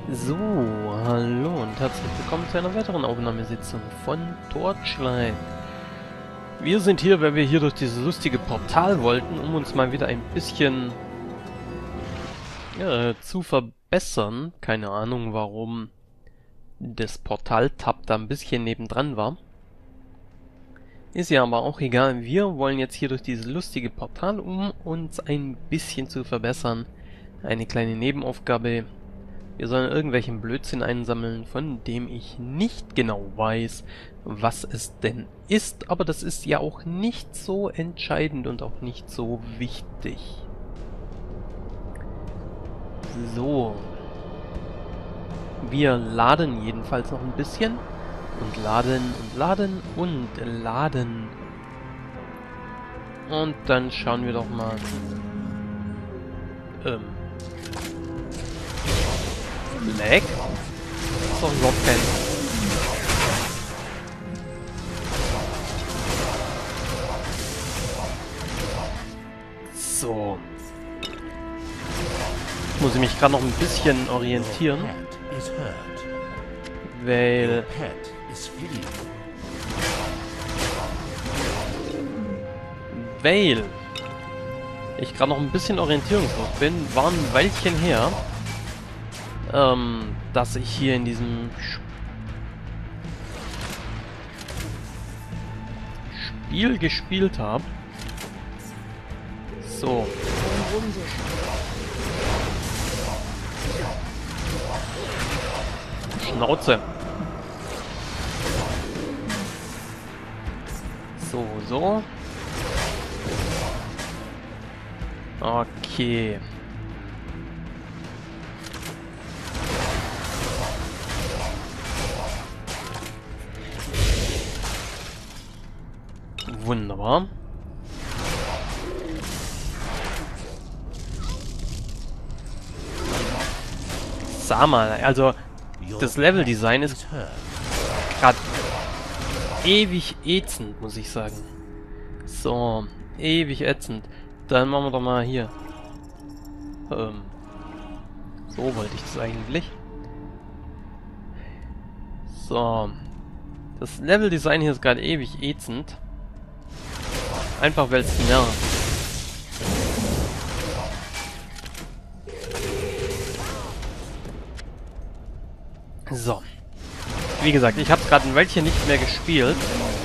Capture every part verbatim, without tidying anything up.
So, hallo und herzlich willkommen zu einer weiteren Aufnahmesitzung von Torchlight. Wir sind hier, weil wir hier durch dieses lustige Portal wollten, um uns mal wieder ein bisschen äh, zu verbessern. Keine Ahnung, warum das Portal-Tab da ein bisschen nebendran war. Ist ja aber auch egal. Wir wollen jetzt hier durch dieses lustige Portal, um uns ein bisschen zu verbessern. Eine kleine Nebenaufgabe. Wir sollen irgendwelchen Blödsinn einsammeln, von dem ich nicht genau weiß, was es denn ist, aber das ist ja auch nicht so entscheidend und auch nicht so wichtig. So. Wir laden jedenfalls noch ein bisschen und laden und laden und laden. Und dann schauen wir doch mal. Ähm. Lag? Ist doch überhaupt kein... So. Muss ich mich gerade noch ein bisschen orientieren. Weil... Weil... ich gerade noch ein bisschen orientierungslos bin, war ein Weilchen her, ähm, dass ich hier in diesem Spiel gespielt habe. So. Schnauze. So, so. Okay. Wunderbar. Sag mal, also das Leveldesign ist gerade ewig ätzend, muss ich sagen. So, ewig ätzend. Dann machen wir doch mal hier. Ähm, so wollte ich das eigentlich. So. Das Leveldesign hier ist gerade ewig ätzend. Einfach weil es nervt. So. Wie gesagt, ich habe es gerade ein Weilchen nicht mehr gespielt.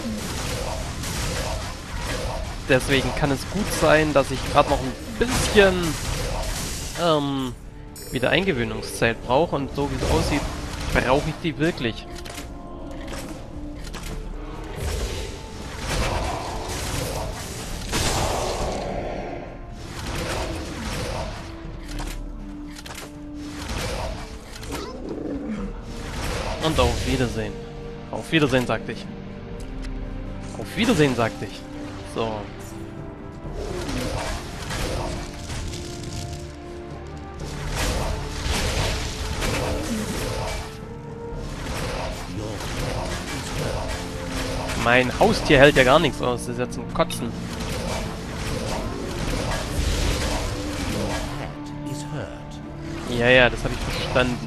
Deswegen kann es gut sein, dass ich gerade noch ein bisschen ähm, wieder Eingewöhnungszeit brauche. Und so wie es aussieht, brauche ich die wirklich. Und auf Wiedersehen. Auf Wiedersehen, sagte ich. Auf Wiedersehen, sagte ich. So. Mein Haustier hält ja gar nichts aus. Das ist ja zum Kotzen. Ja, ja, das habe ich verstanden.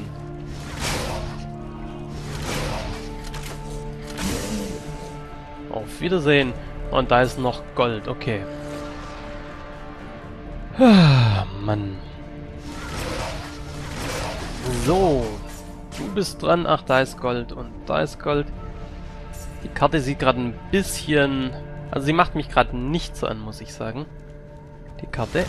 Auf Wiedersehen. Und da ist noch Gold. Okay. Ah, Mann. So. Du bist dran. Ach, da ist Gold. Und da ist Gold. Die Karte sieht gerade ein bisschen... Also sie macht mich gerade nicht so an, muss ich sagen. Die Karte.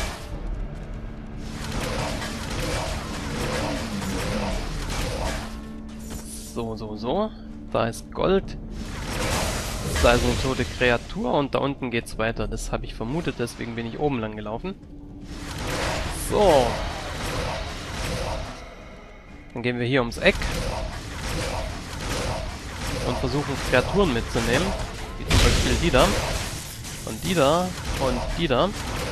So, so, so. Da ist Gold. Da ist eine tote Kreatur und da unten geht's weiter. Das habe ich vermutet, deswegen bin ich oben lang gelaufen. So. Dann gehen wir hier ums Eck. Und versuchen Kreaturen mitzunehmen. Wie zum Beispiel die da. Und die da. Und die da.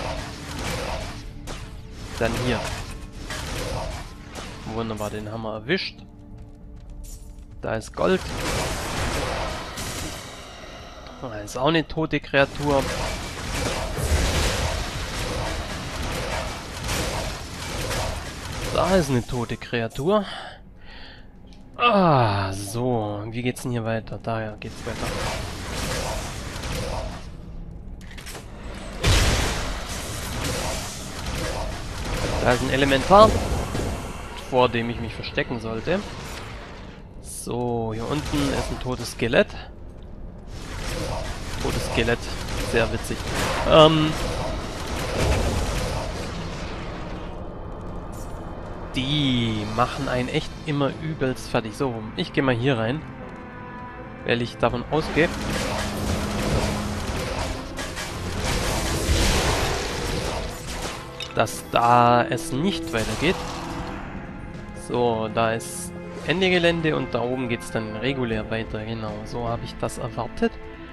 Dann hier. Wunderbar, den haben wir erwischt. Da ist Gold. Da ist auch eine tote Kreatur. Da ist eine tote Kreatur. Ah, so. Wie geht's denn hier weiter? Da geht's weiter. Da ist ein Elementar, vor dem ich mich verstecken sollte. So, hier unten ist ein totes Skelett. Totes Skelett. Sehr witzig. Ähm... Die machen einen echt immer übelst fertig. So, ich gehe mal hier rein, weil ich davon ausgehe, dass da es nicht weitergeht. So, da ist Ende Gelände und da oben geht es dann regulär weiter. Genau, so habe ich das erwartet.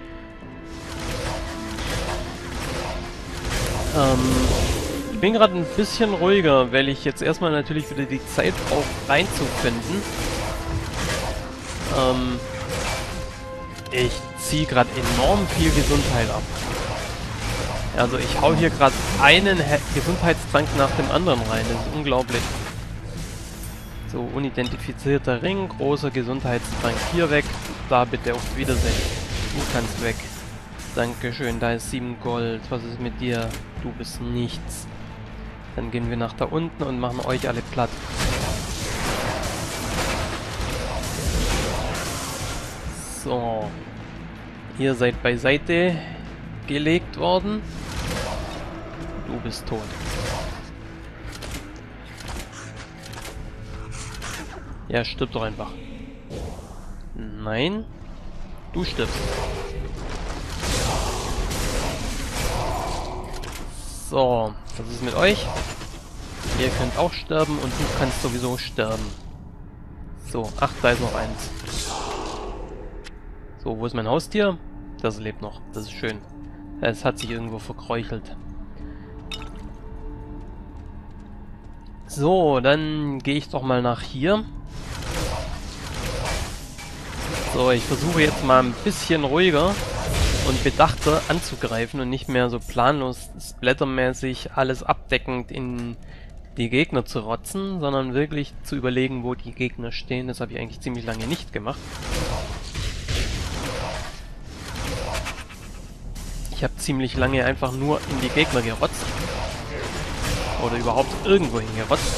Ähm... Ich bin gerade ein bisschen ruhiger, weil ich jetzt erstmal natürlich wieder die Zeit brauche, reinzufinden. Ähm, ich ziehe gerade enorm viel Gesundheit ab. Also ich hau hier gerade einen He Gesundheitstrank nach dem anderen rein. Das ist unglaublich. So, unidentifizierter Ring, großer Gesundheitstrank hier weg. Da bitte auf Wiedersehen. Du kannst weg. Dankeschön, da ist sieben Gold. Was ist mit dir? Du bist nichts. Dann gehen wir nach da unten und machen euch alle platt. So. Ihr seid beiseite gelegt worden. Du bist tot. Ja, stirb doch einfach. Nein. Du stirbst. So, was ist mit euch? Ihr könnt auch sterben und du kannst sowieso sterben. So, ach, da ist noch eins. So, wo ist mein Haustier? Das lebt noch, das ist schön. Es hat sich irgendwo verkräuchelt. So, dann gehe ich doch mal nach hier. So, ich versuche jetzt mal ein bisschen ruhiger und bedachter anzugreifen und nicht mehr so planlos splattermäßig alles abdeckend in die Gegner zu rotzen, sondern wirklich zu überlegen, wo die Gegner stehen. Das habe ich eigentlich ziemlich lange nicht gemacht. Ich habe ziemlich lange einfach nur in die Gegner gerotzt. Oder überhaupt irgendwo hingerotzt.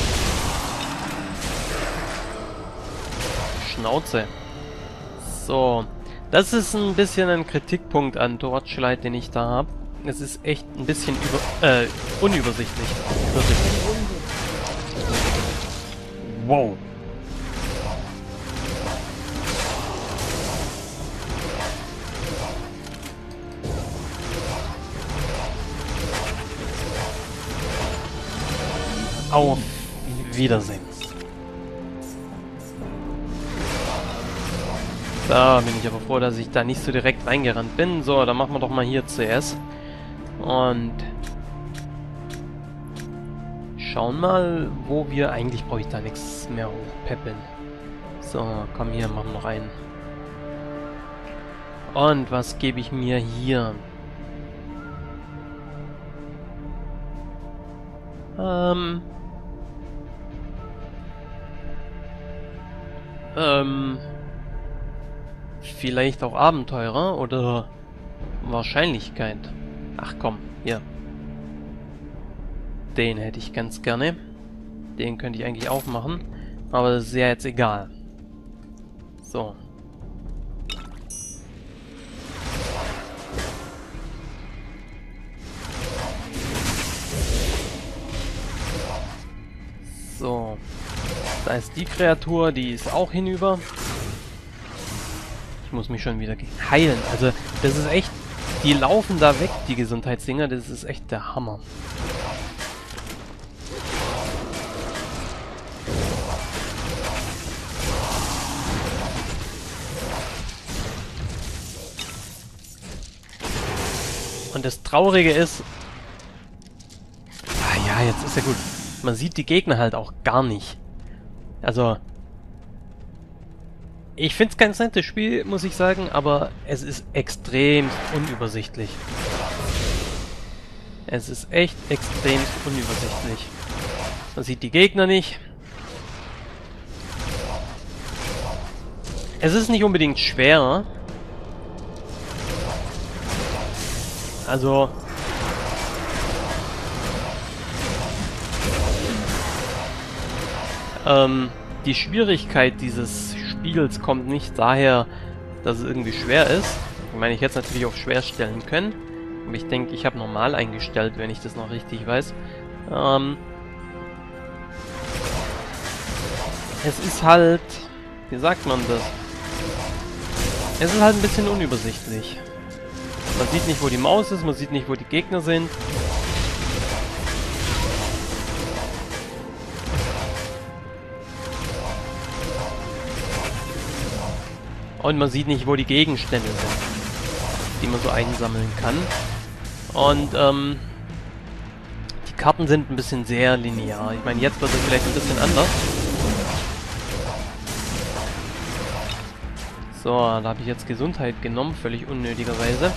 Schnauze. So. Das ist ein bisschen ein Kritikpunkt an Torchlight, den ich da habe. Es ist echt ein bisschen über, äh, unübersichtlich. Übersichtlich. Wow. Auf Wiedersehen. Da bin ich aber froh, dass ich da nicht so direkt reingerannt bin. So, dann machen wir doch mal hier C S. Und schauen mal, wo wir... Eigentlich brauche ich da nichts mehr hochpäppeln. So, komm hier, machen wir noch einen. Und was gebe ich mir hier? Ähm... Ähm... Vielleicht auch Abenteurer oder Wahrscheinlichkeit. Ach komm, hier. Den hätte ich ganz gerne. Den könnte ich eigentlich auch machen. Aber das ist ja jetzt egal. So. So. Da ist die Kreatur, die ist auch hinüber. Ich muss mich schon wieder heilen. Also, das ist echt... Die laufen da weg, die Gesundheitsdinger. Das ist echt der Hammer. Und das Traurige ist... Ah ja, jetzt ist ja gut. Man sieht die Gegner halt auch gar nicht. Also... Ich finde es kein nettes Spiel, muss ich sagen, aber es ist extrem unübersichtlich. Es ist echt extrem unübersichtlich. Man sieht die Gegner nicht. Es ist nicht unbedingt schwer. Also... Ähm, die Schwierigkeit dieses Spiels kommt nicht daher, dass es irgendwie schwer ist. Ich meine, ich hätte es natürlich auf schwer stellen können. Aber ich denke, ich habe normal eingestellt, wenn ich das noch richtig weiß. Ähm, es ist halt... Wie sagt man das? Es ist halt ein bisschen unübersichtlich. Man sieht nicht, wo die Maus ist, man sieht nicht, wo die Gegner sind. Und man sieht nicht, wo die Gegenstände sind, die man so einsammeln kann. Und ähm, die Karten sind ein bisschen sehr linear. Ich meine, jetzt wird es vielleicht ein bisschen anders. So, da habe ich jetzt Gesundheit genommen, völlig unnötigerweise.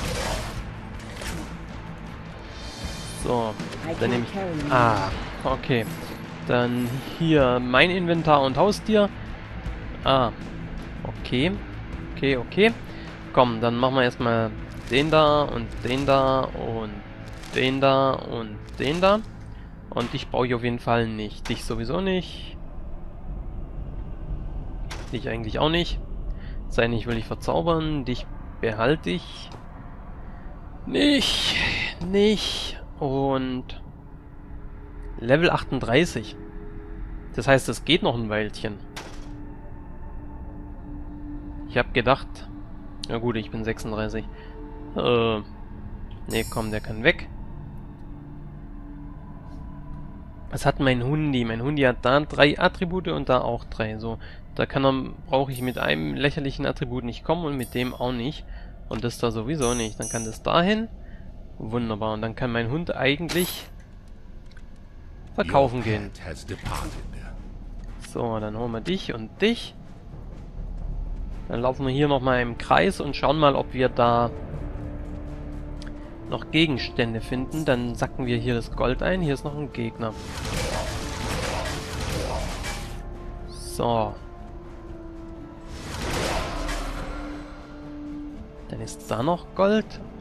So, dann nehme ich... Ah, okay. Dann hier mein Inventar und Haustier. Ah, okay. Okay, okay. Komm, dann machen wir erstmal den da und den da und den da und den da. Und dich brauche ich auf jeden Fall nicht. Dich sowieso nicht. Dich eigentlich auch nicht. Sei nicht, will ich verzaubern. Dich behalte ich. Nicht. Nicht. Und Level achtunddreißig. Das heißt, es geht noch ein Weilchen. Ich habe gedacht... Na gut, ich bin sechsunddreißig. Äh... Ne, komm, der kann weg. Was hat mein Hundi? Mein Hundi hat da drei Attribute und da auch drei. So, da kann er, brauche ich mit einem lächerlichen Attribut nicht kommen und mit dem auch nicht. Und das da sowieso nicht. Dann kann das dahin. Wunderbar. Und dann kann mein Hund eigentlich verkaufen gehen. So, dann holen wir dich und dich. Dann laufen wir hier nochmal im Kreis und schauen mal, ob wir da noch Gegenstände finden. Dann sacken wir hier das Gold ein. Hier ist noch ein Gegner. So. Dann ist da noch Gold.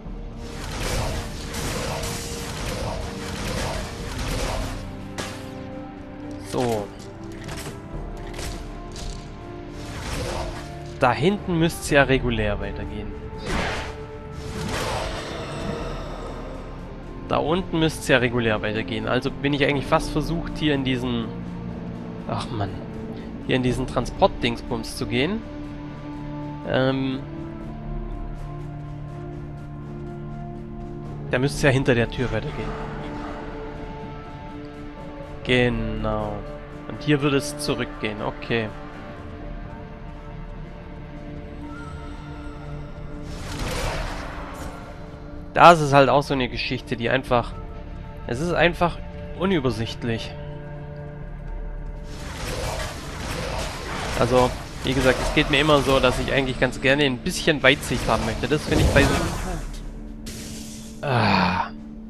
So. Da hinten müsste es ja regulär weitergehen. Da unten müsste es ja regulär weitergehen. Also bin ich eigentlich fast versucht, hier in diesen... Ach Mann. Hier in diesen Transport-Dingsbums zu gehen. Ähm... Da müsste es ja hinter der Tür weitergehen. Genau. Und hier würde es zurückgehen. Okay. Das ist halt auch so eine Geschichte, die einfach... Es ist einfach unübersichtlich. Also, wie gesagt, es geht mir immer so, dass ich eigentlich ganz gerne ein bisschen Weitsicht haben möchte. Das finde ich bei... Ah.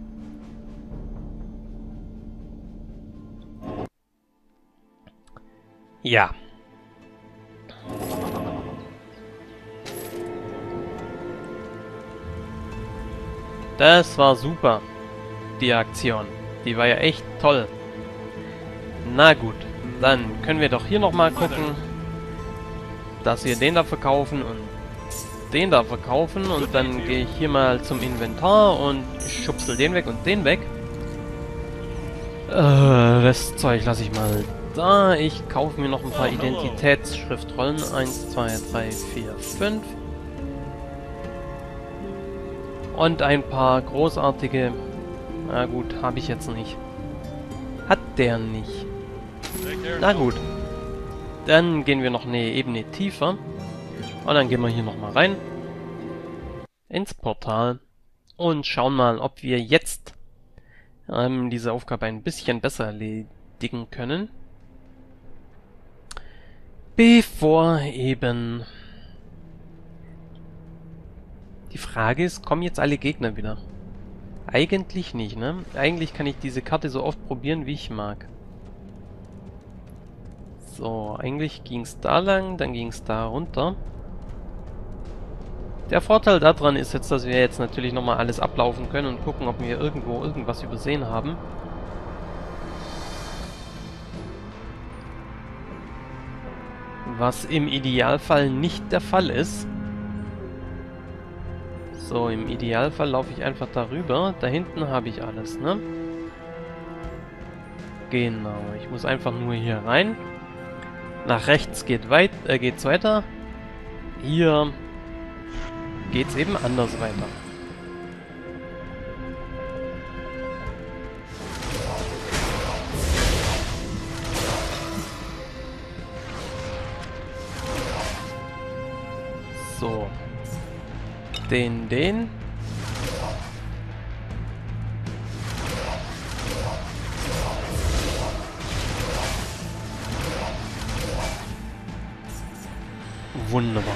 Ja. Das war super, die Aktion. Die war ja echt toll. Na gut, dann können wir doch hier nochmal gucken, dass wir den da verkaufen und den da verkaufen. Und dann gehe ich hier mal zum Inventar und schubsel den weg und den weg. Äh, das Zeug lasse ich mal da. Ich kaufe mir noch ein paar Identitätsschriftrollen. eins, zwei, drei, vier, fünf. Und ein paar großartige... Na gut, habe ich jetzt nicht. Hat der nicht. Na gut. Dann gehen wir noch eine Ebene tiefer. Und dann gehen wir hier nochmal rein. Ins Portal. Und schauen mal, ob wir jetzt ähm, diese Aufgabe ein bisschen besser erledigen können. Bevor eben... Die Frage ist, kommen jetzt alle Gegner wieder? Eigentlich nicht, ne? Eigentlich kann ich diese Karte so oft probieren, wie ich mag. So, eigentlich ging es da lang, dann ging es da runter. Der Vorteil daran ist jetzt, dass wir jetzt natürlich nochmal alles ablaufen können und gucken, ob wir irgendwo irgendwas übersehen haben. Was im Idealfall nicht der Fall ist. So, im Idealfall laufe ich einfach darüber. Da hinten habe ich alles, ne? Genau, ich muss einfach nur hier rein. Nach rechts geht weit, äh, geht's weiter. Hier geht's eben anders weiter. So. Den, den. Wunderbar.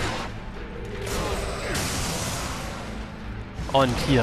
Und hier.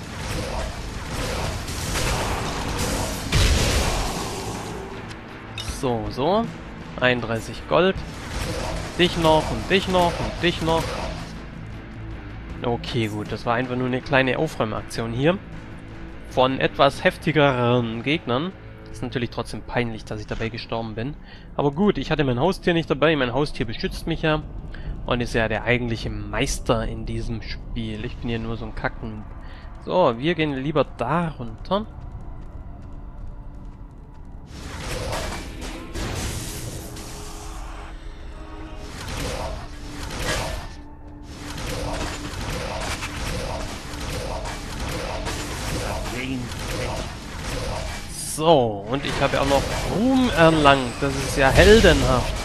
So, so. einunddreißig Gold. Dich noch und dich noch und dich noch. Okay, gut. Das war einfach nur eine kleine Aufräumaktion hier. Von etwas heftigeren Gegnern. Ist natürlich trotzdem peinlich, dass ich dabei gestorben bin. Aber gut, ich hatte mein Haustier nicht dabei. Mein Haustier beschützt mich ja. Und ist ja der eigentliche Meister in diesem Spiel. Ich bin hier nur so ein Kacken. So, wir gehen lieber da runter. So, und ich habe ja auch noch Ruhm erlangt. Das ist ja heldenhaft.